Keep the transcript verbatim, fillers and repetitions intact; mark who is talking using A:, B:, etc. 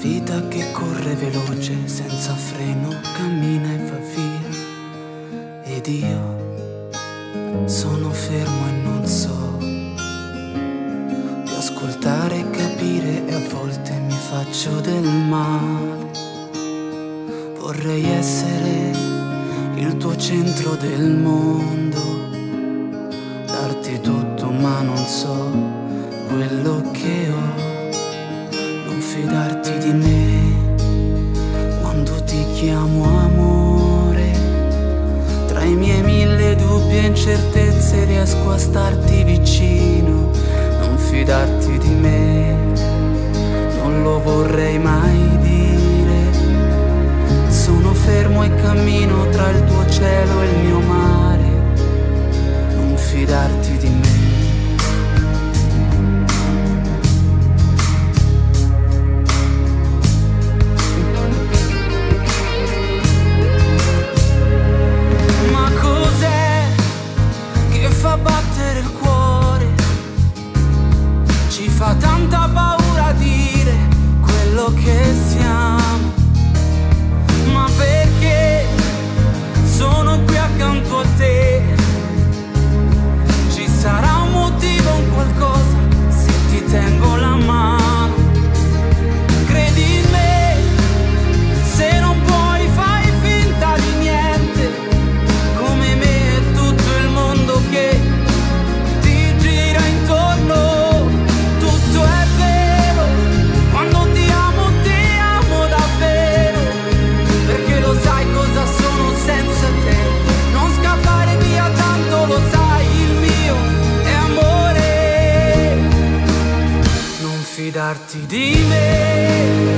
A: vita che corre veloce, senza freno, cammina e va via. Ed io sono fermo e non so di ascoltare e capire, e a volte mi faccio del male. Vorrei essere il tuo centro del mondo, darti tutto ma non so quello che ho. Non fidarti di me quando ti chiamo amore. Tra i miei mille dubbi e incertezze riesco a starti vicino. Non fidarti di me, non lo vorrei mai dire. Sono fermo e cammino tra il tuo cielo e il mio mare. Non fidarti di me. Ma cos'è che fa battere il cuore? Ci fa tanta paura dire quello che siamo. Ma perché sono qui accanto a te? Ci sarà un motivo, un qualcosa, se ti tengo la mano. Credi in me, se non puoi fai finta di niente. Come me è tutto il mondo che ti gira intorno. Tutto è vero, quando ti amo, ti amo davvero. Perché lo sai cosa sono senza te. Non scappare via, tanto lo sai, il mio è amore. Non fidarti di me.